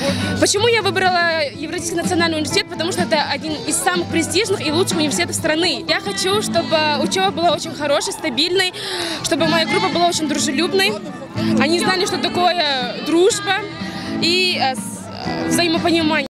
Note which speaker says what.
Speaker 1: Почему я выбрала Евразийский национальный университет? Потому что это один из самых престижных и лучших университетов страны. Я хочу, чтобы учеба была очень хорошей, стабильной, чтобы моя группа была очень дружелюбной. Они знали, что такое дружба и взаимопонимание.